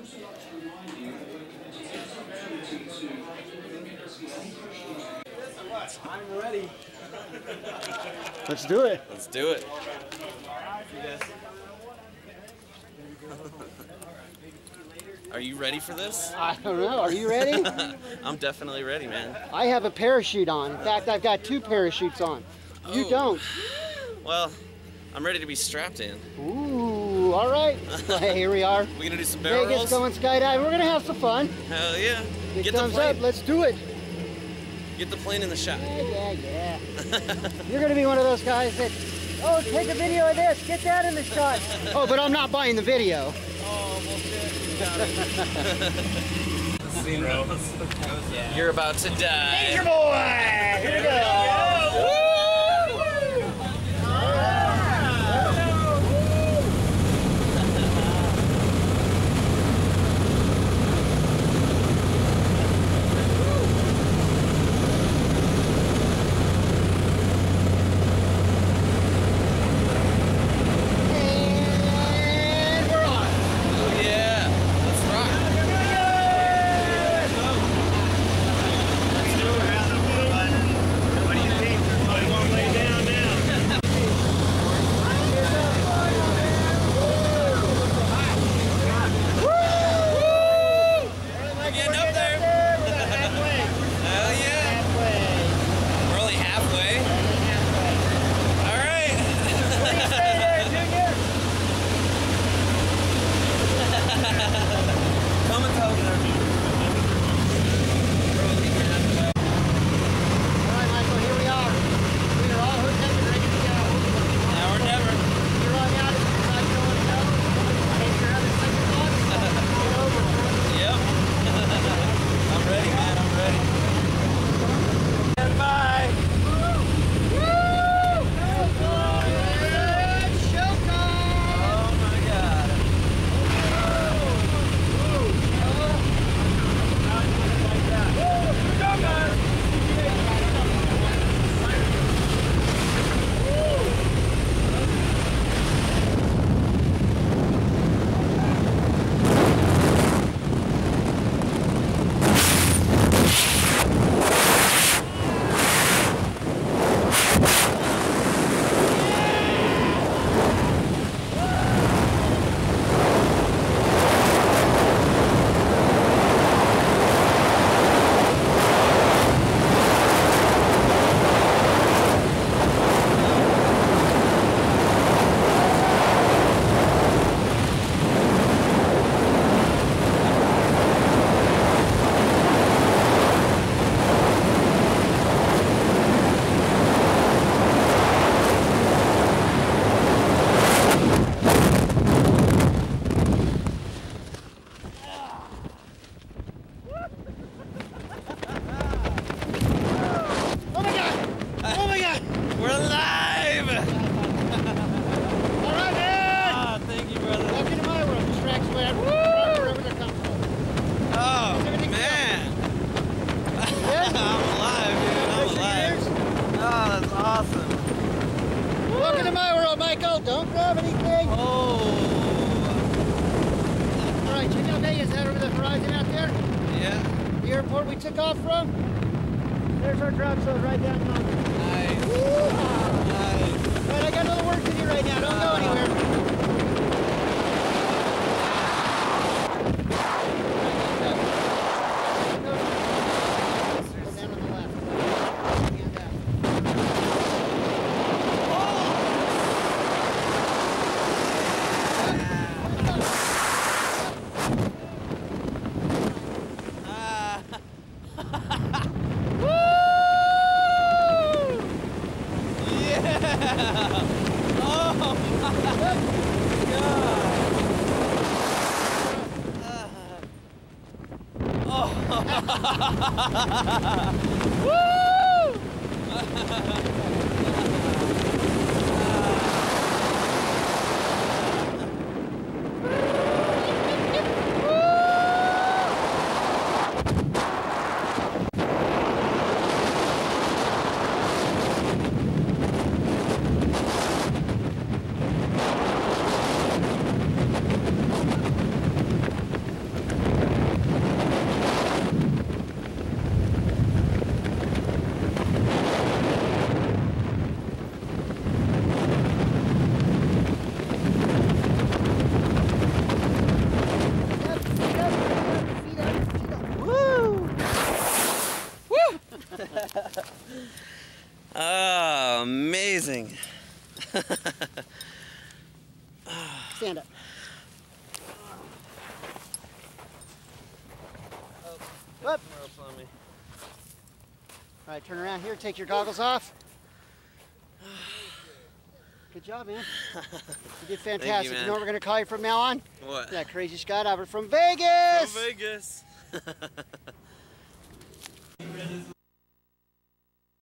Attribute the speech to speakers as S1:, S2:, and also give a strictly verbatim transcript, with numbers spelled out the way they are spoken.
S1: I'm ready.
S2: Let's do it.
S3: Let's do it. Are you ready for this?
S2: I don't know. Are you ready?
S3: I'm definitely ready, man.
S2: I have a parachute on. In fact, I've got two parachutes on. You
S3: Oh.
S2: don't.
S3: Well, I'm ready to be strapped in.
S2: Ooh, all right. Hey, here we are.
S3: We gonna do some barrel
S2: Vegas
S3: rolls?
S2: going skydiving. We're going to have some fun.
S3: Hell yeah.
S2: Big
S3: Get the
S2: thumbs
S3: plane.
S2: up. Let's do it.
S3: Get the plane in the shot.
S2: Yeah, yeah, yeah. You're going to be one of those guys that, oh, take a video of this. Get that in the shot. Oh, but I'm not buying the video.
S3: Oh, bullshit. You're about to die.
S2: Danger boy! Here we go. Don't grab anything.
S3: Oh.
S2: All right, check out Vegas. Is that over the horizon out there?
S3: Yeah.
S2: The airport we took off from? There's our drop zone right down the mountain.
S3: Nice.
S2: Woo!
S3: Nice.
S2: All right, I got another work to do right now. Don't go anywhere.
S3: amazing.
S2: Stand up. Whoop.
S3: On me.
S2: All right, turn around here. Take your goggles off. Good job, man. You did fantastic.
S3: Thank
S2: You,
S3: you, man.
S2: know what we're going to call you from now on?
S3: What?
S2: That crazy skydiver from Vegas.
S3: From Vegas.